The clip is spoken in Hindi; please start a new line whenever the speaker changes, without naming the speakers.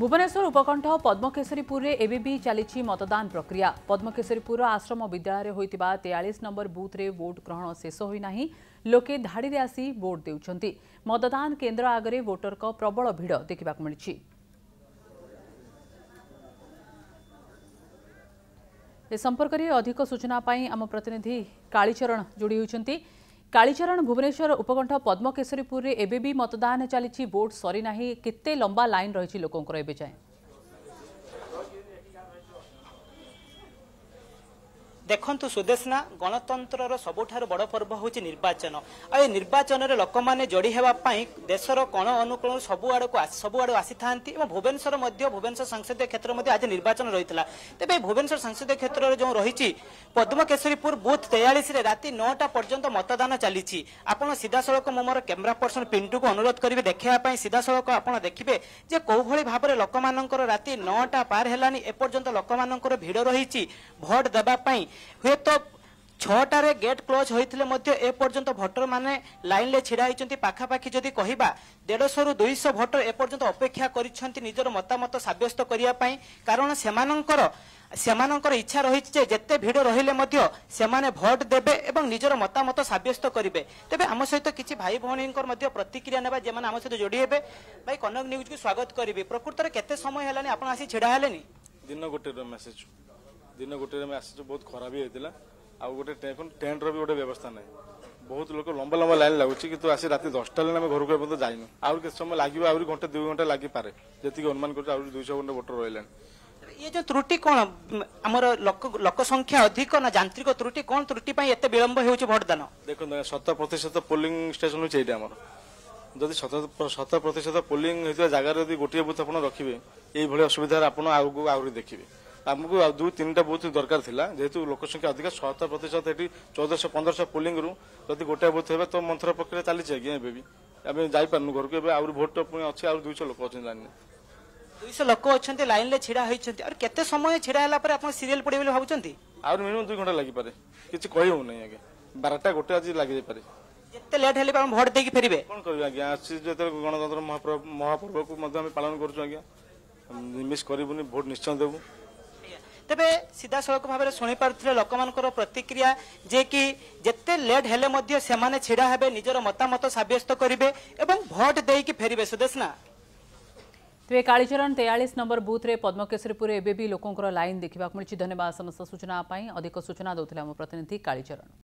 भुवनेश्वर उपकंठ पद्मकेशरीपुर में एबी चली मतदान प्रक्रिया। पद्मकेशरीपुर आश्रम विद्यालय होता 43 नंबर बूथ रे वोट ग्रहण शेष होना लोके धाड़ी आसी वोट देउछंती। मतदान केन्द्र आगरे वोटर को प्रबल भिड़ देखा मिली। ए संपर्क में अधिक सूचना पाई आम प्रतिनिधि कालीचरण जोड़ी होती। कालीचरण, भुवनेश्वर उपकंठ पद्मकेशरीपुर में एबी मतदान चली वोट सरी ना केते लंबा लाइन रही लोकंर एबे जाए?
देखु सुदेशना गणतंत्र सबुठार बड़ पर्व हूँ निर्वाचन। आ निर्वाचन में लोक मैंने जोड़ी होगापी देशर कोण अनुकोण सबुआड़ आसी था। भुवनेश्वर भुवनेश्वर संसदीय क्षेत्र में आज निर्वाचन रही है। तेज भुवनेश्वर संसदीय क्षेत्र जो रही पद्मकेशरीपुर बूथ 43 राति 9टा पर्यंत मतदान चली। आपड़ सीधा सड़क मोर कैमेरा पर्सन पिंटू को अनुरोध करेंगे देखापी सीधा सड़क आप देखिए जे कौ भाई भाव में लोक मानकर राति 9टा पार है एपर्यंत लोक मानकर भिड़ रही भोट देवाई। हुए तो 6टारे गेट क्लोज होते एपर्यंत भोटर माने लाइन ले छिड़ा होती। पाखापाखि जदि कहवा 150 ରୁ 200 भोटर एपर्यंत अपेक्षा करिसेंती निजर मतामत साब्यस्त करने। कारण सेमानंकर इच्छा रही जेते भिड़ रहिले मध्य सेमाने भोट देबे एवं निजर मतामत साब्यस्त करिवे। तेबे आम सहित किछि भाई भौणींकर मध्य प्रतिक्रिया नेबा जेमाने आम सहित जोड़ी हेबे। भाई कनक न्यूज को स्वागत करिवे। प्रकृत रे केते समय हेलानी आपण आसी छिड़ा हेलेनी?
दिन गोटे मेसेज दिन गोटे मेसेज बहुत खराब ही होता। आउ गोटे टेंट रो भी गोटे व्यवस्था ना। बहुत लोग लंबा लंबा लाइन लगुच कि आसी रात 10टा आम घर को जाइन आउ के समय लगे आ घंटे 2 घंटा लगी पारे जी अनुमान कर 200 घंटे वोटर रहा।
ये जो त्रुटि कौन आमर लोक संख्या अधिक ना यांत्रिक त्रुटि कौन त्रुटि एत विलंब हो भोटदान? देखो
100% पोलिंग स्टेशन होती जदि 100% पोलिंग होता जगार गोटे बुथ आप रखिए ये असुविधा आप आगे देखिए। आमको 2-3टा बूथ दरकार थिला जेहेतु लोक संख्या अधिक 100% ये 1400-1500 पोलिंग रु जदि गोटे बूथ है तो मंथर प्रक्रिया चली आज्ञा एवं आम जापारू घर को आउर भोट पुणी अच्छे आ 200 लोक अच्छे लाइन
200 लोक अच्छा लाइन ले छिड़ा होती। और केते समय छिड़ा है आप सीरियल पड़े भावुंट?
आउर मिनिमम 2 घंटा लगी पारे किसी कही हो नहीं आगे 12टा गोटे आज लगे पारे
जिते लेट हेले भोट देकी फेरबे
कौन कर आज्ञा गणतंत्र महापर्व को पालन कर मिस करूनी भोट निश्चय देवु।
तेबे सीधा सड़क भाव में शुणी पारे लोक मानकर प्रतिक्रिया जे कि जिते लेट हेले मध्य सेमाने छिड़ा हेबे निजर मतामत साब्यस्त करिवे एवं भोट देकी फेरबे। सुदेशना
तेज कालीचरण 43 नंबर बूथ रे पद्मकेशरीपुर एबी लोकंर लाइन देखा मिली। धन्यवाद समस्त सूचना अधिक सूचना दौले आम प्रतिनिधि कालीचरण।